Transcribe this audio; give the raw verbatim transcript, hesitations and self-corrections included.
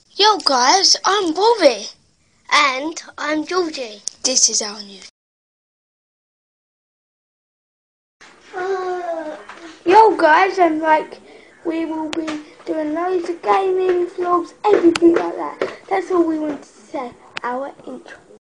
Yo guys, I'm Bobby. And I'm Georgie. This is our new... Uh, Yo guys, and like, we will be doing loads of gaming vlogs, everything like that. That's all we want to say. Our intro.